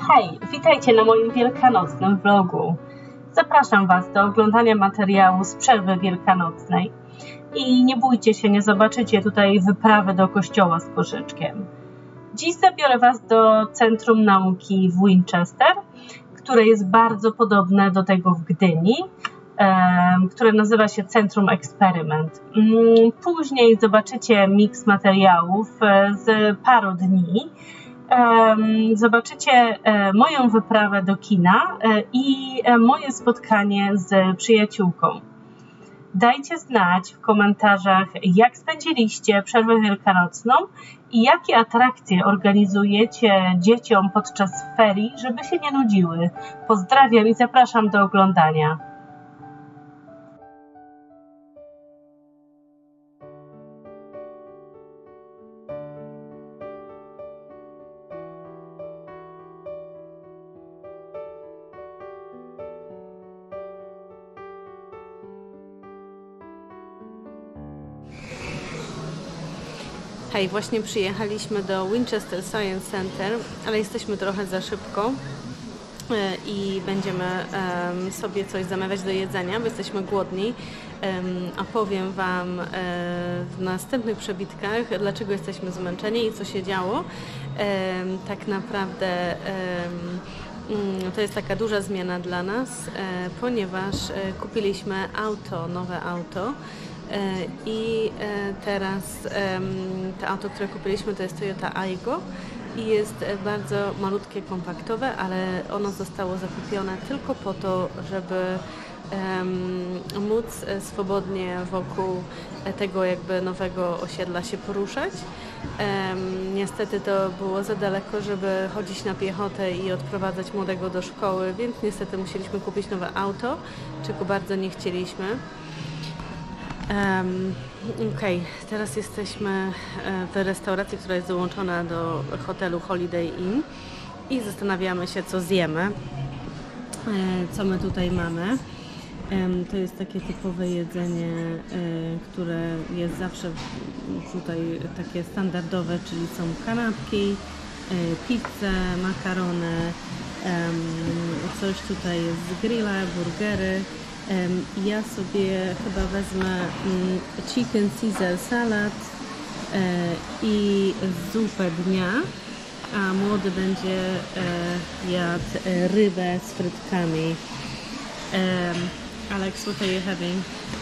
Hej, witajcie na moim wielkanocnym vlogu. Zapraszam Was do oglądania materiału z przerwy wielkanocnej. I nie bójcie się, nie zobaczycie tutaj wyprawy do kościoła z koszyczkiem. Dziś zabiorę Was do Centrum Nauki w Winchester, które jest bardzo podobne do tego w Gdyni, które nazywa się Centrum Eksperyment. Później zobaczycie miks materiałów z paru dni. Zobaczycie moją wyprawę do kina i moje spotkanie z przyjaciółką. Dajcie znać w komentarzach, jak spędziliście przerwę wielkanocną i jakie atrakcje organizujecie dzieciom podczas ferii, żeby się nie nudziły. Pozdrawiam i zapraszam do oglądania. Hej, właśnie przyjechaliśmy do Winchester Science Center, ale jesteśmy trochę za szybko i będziemy sobie coś zamawiać do jedzenia, bo jesteśmy głodni. Opowiem Wam w następnych przebitkach, dlaczego jesteśmy zmęczeni i co się działo. Tak naprawdę to jest taka duża zmiana dla nas, ponieważ kupiliśmy auto, nowe auto. I teraz to auto, które kupiliśmy, to jest Toyota Aygo i jest bardzo malutkie, kompaktowe, ale ono zostało zakupione tylko po to, żeby móc swobodnie wokół tego jakby nowego osiedla się poruszać. Niestety to było za daleko, żeby chodzić na piechotę i odprowadzać młodego do szkoły, więc niestety musieliśmy kupić nowe auto, czego bardzo nie chcieliśmy. Okej, teraz jesteśmy w restauracji, która jest dołączona do hotelu Holiday Inn i zastanawiamy się, co zjemy. Co my tutaj mamy? To jest takie typowe jedzenie, które jest zawsze tutaj takie standardowe, czyli są kanapki, pizze, makarony, coś tutaj jest z grilla, burgery. Ja sobie chyba wezmę chicken Caesar salad i zupę dnia, a młody będzie jadł rybę z frytkami. Alex, what are you having?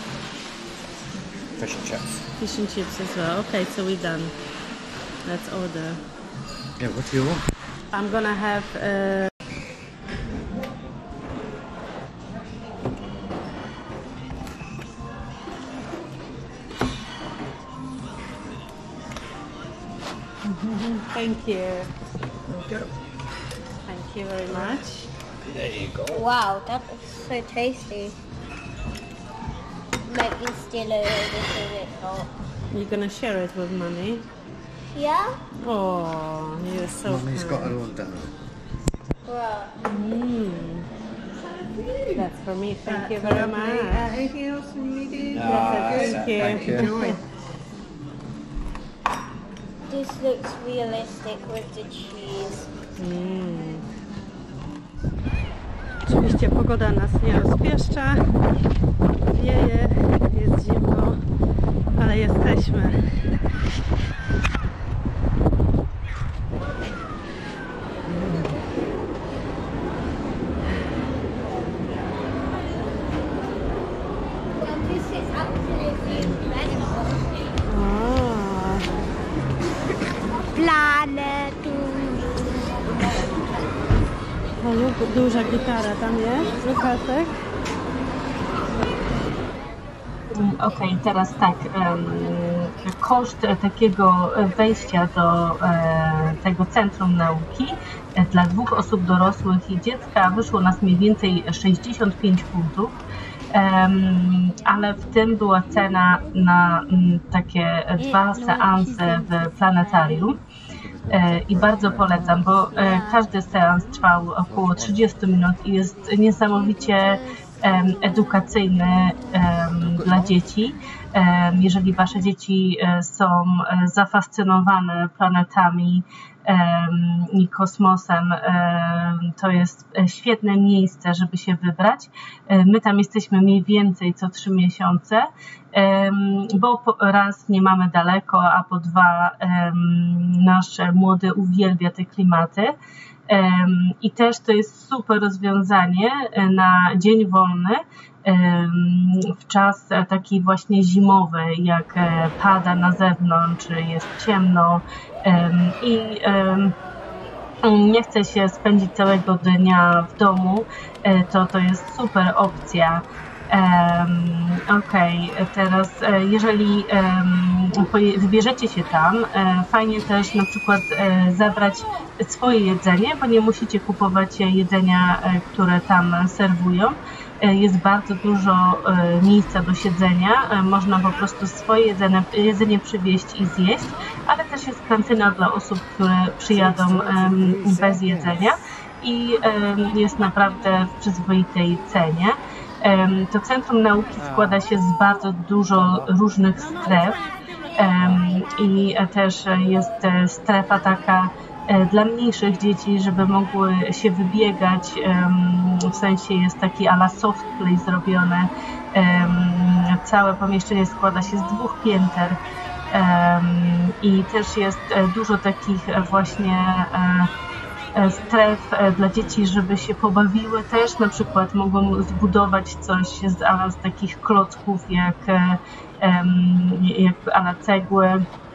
Fish and chips. Fish and chips as well. Okay, so we're done. Let's order. Yeah, what do you want? I'm gonna have Thank you. Okay. Thank you very much. There you go. Wow, that is so tasty. Make me still a little bit hot. You're gonna share it with Mommy. Yeah? Oh, you're so Mummy's kind. got her own dinner. Wow. That's for me. Thank you very much. Anything else you needed? Thank you. Thank you. Enjoy. This looks realistic with the cheese. Oczywiście pogoda nas nie rozpieszcza. Wieje, jest zimno, ale jesteśmy. Well, this is absolutely incredible. Planet. Duża gitara tam jest, Łukaszek. Okej, teraz tak, koszt takiego wejścia do tego Centrum Nauki dla 2 osób dorosłych i dziecka wyszło nas mniej więcej 65 funtów, ale w tym była cena na takie 2 seanse w planetarium. I bardzo polecam, bo każdy seans trwał około 30 minut i jest niesamowicie edukacyjny dla dzieci. Jeżeli Wasze dzieci są zafascynowane planetami i kosmosem, to jest świetne miejsce, żeby się wybrać. My tam jesteśmy mniej więcej co 3 miesiące, bo raz nie mamy daleko, a po dwa nasz młody uwielbia te klimaty. I też to jest super rozwiązanie na dzień wolny w czas taki właśnie zimowy, jak pada na zewnątrz, jest ciemno i nie chce się spędzić całego dnia w domu, to jest super opcja. Okej, teraz jeżeli wybierzecie się tam, fajnie też na przykład zabrać swoje jedzenie, bo nie musicie kupować jedzenia, które tam serwują. Jest bardzo dużo miejsca do siedzenia, można po prostu swoje jedzenie przywieźć i zjeść, ale też jest kantyna dla osób, które przyjadą bez jedzenia i jest naprawdę w przyzwoitej cenie. To Centrum Nauki składa się z bardzo dużo różnych stref i też jest strefa taka dla mniejszych dzieci, żeby mogły się wybiegać, w sensie jest taki a la soft play zrobione. Całe pomieszczenie składa się z 2 pięter i też jest dużo takich właśnie stref dla dzieci, żeby się pobawiły też, na przykład mogą zbudować coś z takich klocków jak a la cegły.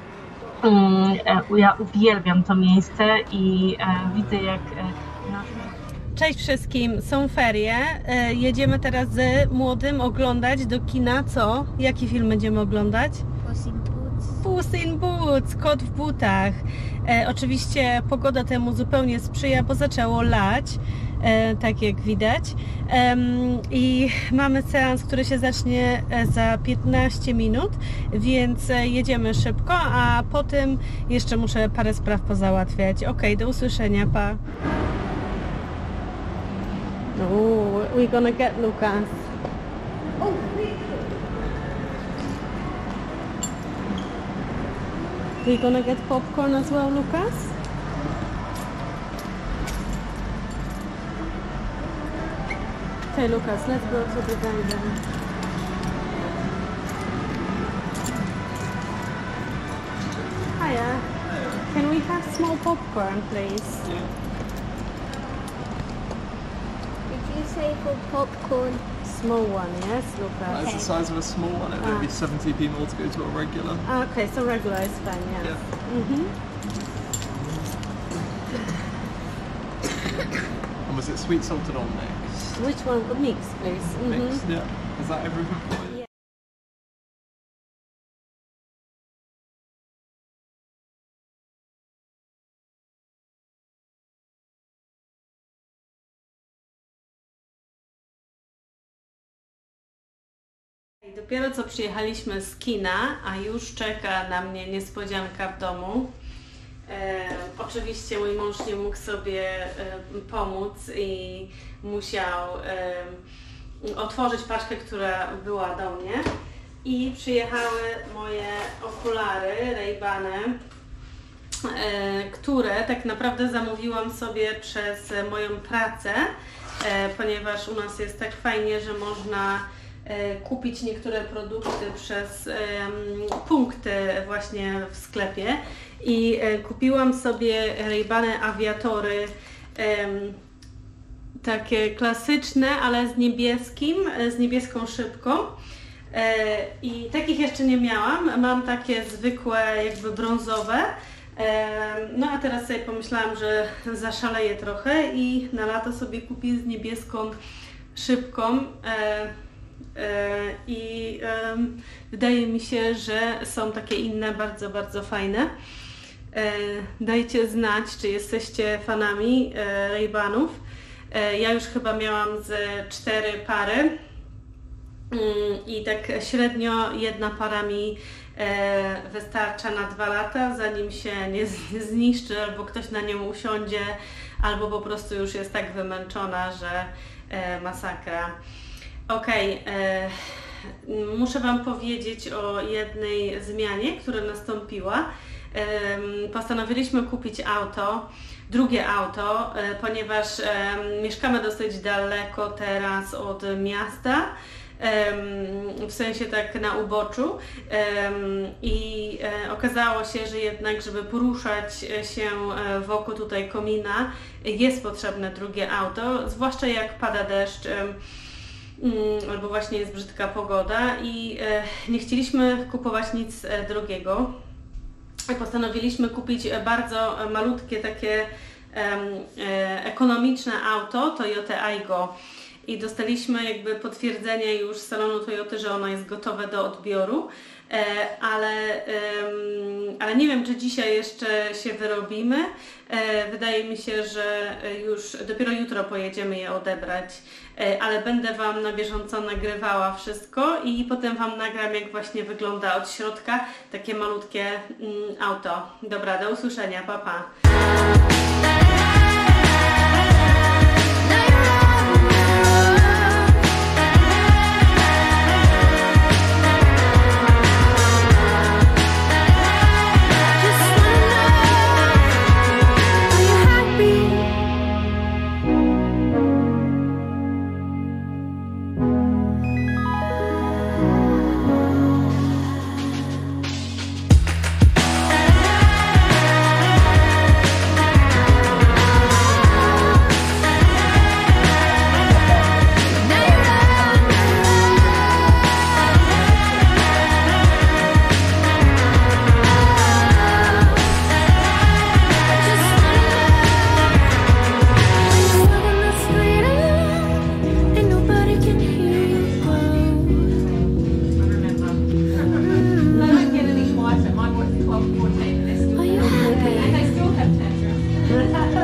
Ja uwielbiam to miejsce i widzę jak... Cześć wszystkim, są ferie, jedziemy teraz z młodym oglądać do kina, co? Jaki film będziemy oglądać? Puss in Boots. Puss in Boots, kot w butach. Oczywiście pogoda temu zupełnie sprzyja, bo zaczęło lać, tak jak widać. I mamy seans, który się zacznie za 15 minut, więc jedziemy szybko, a potem jeszcze muszę parę spraw pozałatwiać. Ok, do usłyszenia, pa. Oh, we're gonna get Lucas. We're gonna get popcorn as well, Lucas? Okay, Lucas, let's go to the garden. Hiya. Can we have small popcorn, please? Did you say for popcorn? Small one, yes, Lucas? That's the size of a small one. It would be 70p more to go to a regular. Okay, so regular is fine, yes. Yeah. And was it sweet, salted, or mixed? Which one? Mix, please. Mixed, yeah. Is that everything for you? Yeah. Dopiero co przyjechaliśmy z kina, a już czeka na mnie niespodzianka w domu. Oczywiście mój mąż nie mógł sobie pomóc i musiał otworzyć paczkę, która była do mnie. I przyjechały moje okulary Ray-Bany, które tak naprawdę zamówiłam sobie przez moją pracę, ponieważ u nas jest tak fajnie, że można kupić niektóre produkty przez punkty właśnie w sklepie i kupiłam sobie Ray-Bany awiatory takie klasyczne, ale z niebieską szybką i takich jeszcze nie miałam, mam takie zwykłe jakby brązowe, no a teraz sobie pomyślałam, że zaszaleję trochę i na lato sobie kupię z niebieską szybką. I wydaje mi się, że są takie inne bardzo, bardzo fajne. Dajcie znać, czy jesteście fanami Ray-Banów. Ja już chyba miałam z 4 pary i tak średnio jedna para mi wystarcza na 2 lata, zanim się nie zniszczy, albo ktoś na nią usiądzie, albo po prostu już jest tak wymęczona, że masakra. Okej, muszę Wam powiedzieć o jednej zmianie, która nastąpiła. Postanowiliśmy kupić auto, drugie auto, ponieważ mieszkamy dosyć daleko teraz od miasta, w sensie tak na uboczu, i okazało się, że jednak, żeby poruszać się wokół tutaj komina, jest potrzebne drugie auto, zwłaszcza jak pada deszcz albo właśnie jest brzydka pogoda i nie chcieliśmy kupować nic drogiego. Postanowiliśmy kupić bardzo malutkie, takie ekonomiczne auto, Toyota Aygo. I dostaliśmy jakby potwierdzenie już z salonu Toyoty, że ono jest gotowe do odbioru, ale nie wiem, czy dzisiaj jeszcze się wyrobimy. Wydaje mi się, że już dopiero jutro pojedziemy je odebrać, ale będę Wam na bieżąco nagrywała wszystko i potem Wam nagram, jak właśnie wygląda od środka takie malutkie auto. Dobra, do usłyszenia, pa pa! Are you happy? And I still have tantrums.